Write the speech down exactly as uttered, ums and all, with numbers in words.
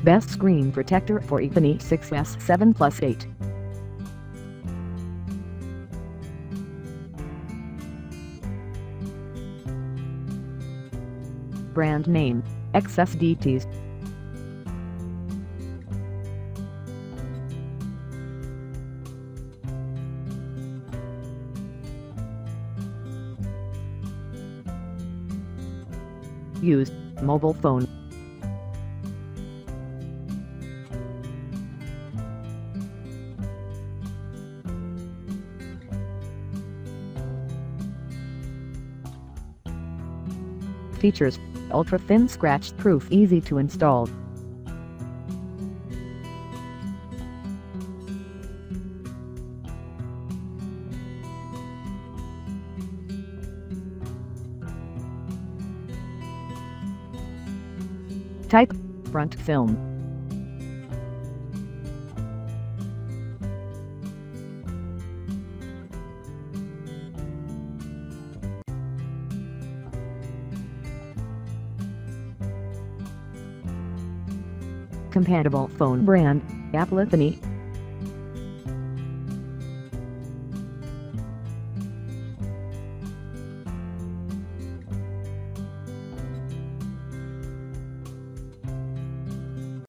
Best screen protector for iPhone six S seven plus eight. Brand name, X S D Ts. Use mobile phone. Features: ultra-thin scratch-proof, easy to install. Type: front film. Compatible phone brand, Apple iPhone.